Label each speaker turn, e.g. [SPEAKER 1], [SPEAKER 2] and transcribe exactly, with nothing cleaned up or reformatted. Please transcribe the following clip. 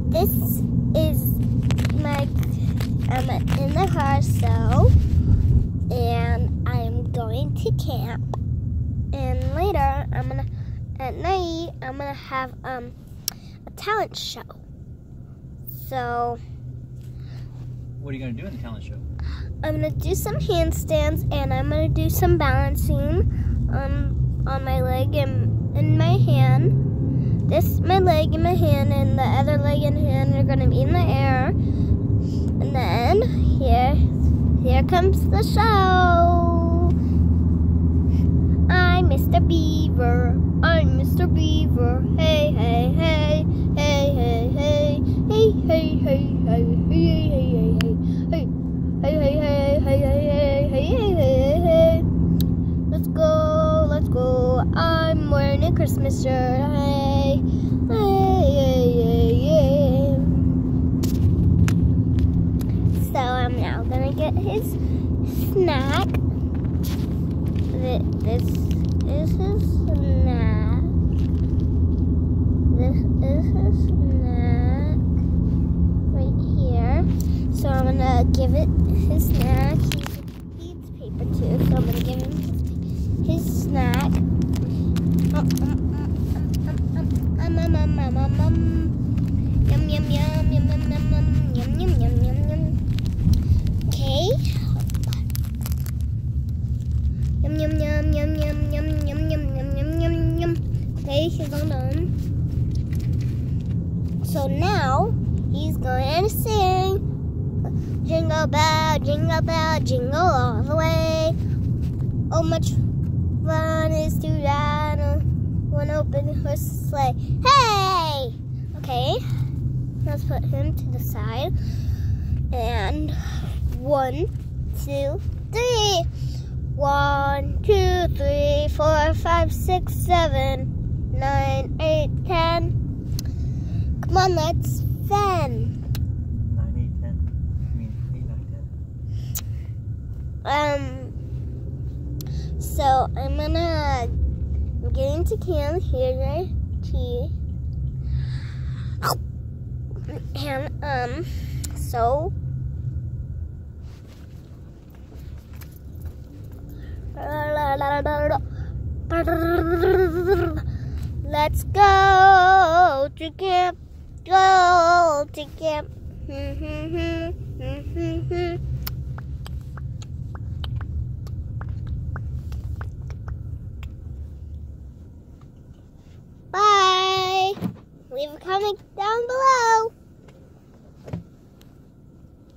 [SPEAKER 1] this is my, I'm in the car, so, and I'm going to camp. And later, I'm gonna, at night, I'm gonna have um, a talent show. So,
[SPEAKER 2] what are you gonna do in the talent show?
[SPEAKER 1] I'm gonna do some handstands, and I'm gonna do some balancing on on my leg and in my hand. This my leg and my hand, and the other leg and hand are gonna be in the air. And then here, here comes the show. I'm Mister Beaver. I'm Mister Beaver. Hey, hey, hey, hey, hey, hey, hey, hey, hey, hey, hey, hey, hey, hey. Hey, hey, hey, hey, hey, hey, hey, hey, hey, let's go, let's go. I'm wearing a Christmas shirt. Hey, hey, hey, hey, hey. So I'm now gonna get his snack. This is his snack. This is his snack right here. So I'm gonna give it his snack. He eats paper too, so I'm gonna give him his snack. Um, um, um, um, um, um, um, um, um, um. Yum, yum, yum, yum, yum, yum, yum, yum, yum, yum, yum, yum. Okay. Yum, yum, yum, yum, yum, yum, yum, yum, yum, yum, yum, yum. Okay, he's all done. So now he's going to sing. Jingle bell, jingle bell, jingle all the way. Oh, much fun is to ride on one open horse sleigh. Hey! Okay, let's put him to the side. And one, two, three. One, two, three, four, five, six, seven, nine, eight, ten. Come on, let's fan. Um, so I'm gonna, I'm getting to camp here, right here. And, um, so, let's go to camp, go to camp. Bye. Leave a comment down below.